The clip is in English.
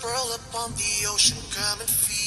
Roll up on the ocean, come and feel